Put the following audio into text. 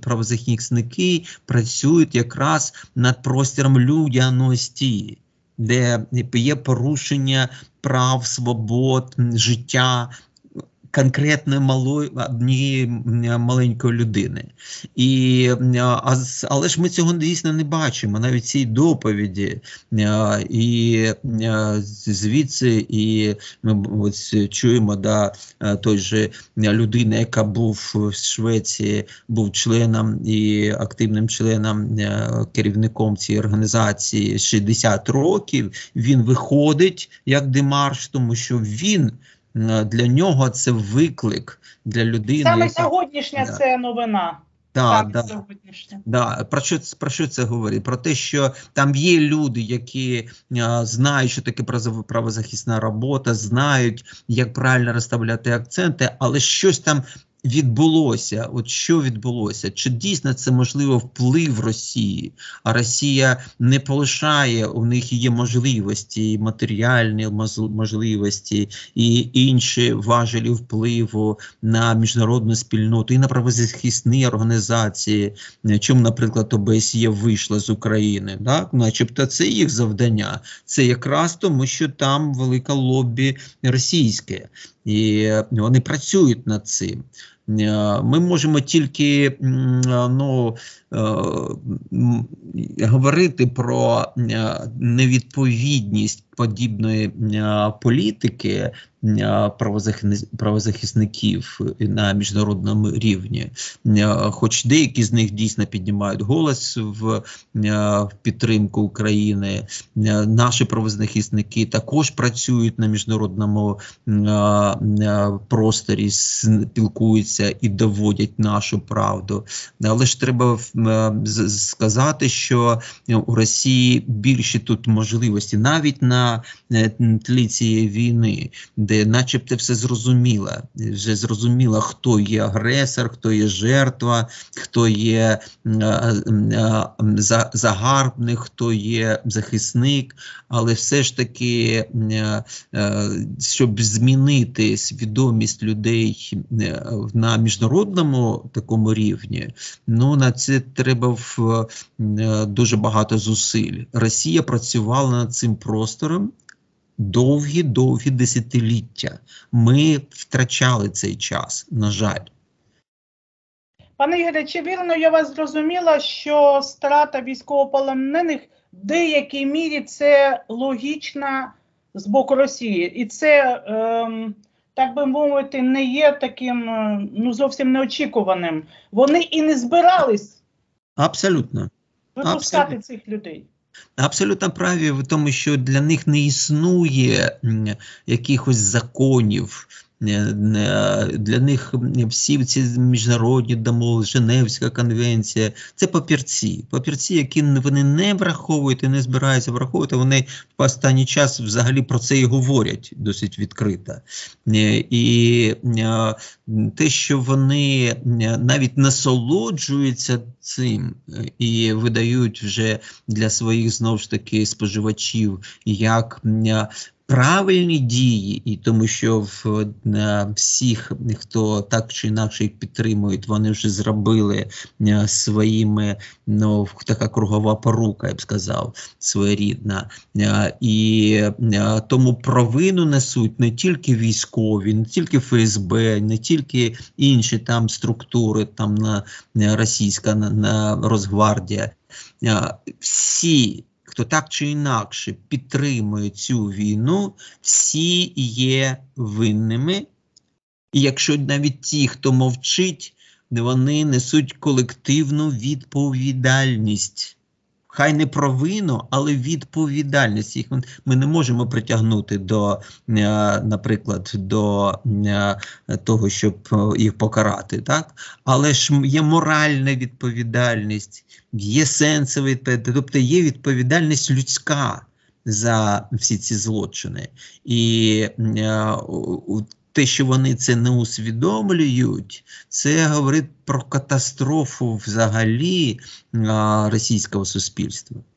правозахисники працюють якраз над простором людяності, де є порушення прав, свобод, життя конкретної однієї маленької людини. Але ж ми цього дійсно не бачимо, навіть цій доповіді. І звідси ми ось чуємо, той же людина, яка був в Швеції, був членом і активним членом, керівником цієї організації 60 років, він виходить як демарш, тому що для нього це виклик, для людини. Саме сьогоднішня це новина. Про що це говорить? Про те, що там є люди, які знають, що таке правозахисна робота, знають, як правильно розставляти акценти, але щось там відбулося. От що відбулося? Чи дійсно це, можливо, вплив Росії? А Росія не полишає, у них є можливості, і матеріальні можливості, і інші важелі впливу на міжнародну спільноту, і на правозахисні організації. Чому, наприклад, ОБСЄ вийшла з України? Так? Начебто це їх завдання. Це якраз тому, що там велика лобі російське. І вони працюють над цим. Ми можемо тільки говорити про невідповідність подібної політики правозахисників на міжнародному рівні. Хоч деякі з них дійсно піднімають голос в підтримку України. Наші правозахисники також працюють на міжнародному просторі, спілкуються і доводять нашу правду. Але ж треба сказати, що у Росії більші тут можливості, навіть на тлі цієї війни, де начебто все зрозуміло. Вже зрозуміло, хто є агресор, хто є жертва, хто є загарбник, хто є захисник. Але все ж таки, щоб змінити свідомість людей на міжнародному такому рівні, на це треба дуже багато зусиль. Росія працювала над цим простором довгі десятиліття. Ми втрачали цей час, на жаль. Пане Ігоре, чи вірно я вас зрозуміла, що страта військовополонених в деякій мірі це логічна з боку Росії? І це, так би мовити, не є таким зовсім неочікуваним. Вони і не збирались випускати цих людей. Абсолютно праві в тому, що для них не існує якихось законів. Для них всі ці міжнародні домовленості, Женевська конвенція – це папірці, які вони не враховують і не збираються враховувати. Вони в останній час взагалі про це і говорять досить відкрито. І те, що вони навіть насолоджуються цим і видають вже для своїх, знову ж таки, споживачів як правильні дії, і тому що всіх, хто так чи інакше їх підтримують, вони вже зробили своїми, така кругова порука, я б сказав, своєрідна. І тому провину несуть не тільки військові, не тільки ФСБ, не тільки інші там структури, там російська Росгвардія. Всі, хто так чи інакше підтримує цю війну, всі є винними. І якщо навіть ті, хто мовчить, вони несуть колективну відповідальність. Хай не провину, але відповідальність. Їх ми не можемо притягнути до, наприклад, до того, щоб їх покарати, так? Але ж є моральна відповідальність, є сенсова відповідальність, тобто є відповідальність людська за всі ці злочини. І те, що вони це не усвідомлюють, це говорить про катастрофу взагалі російського суспільства.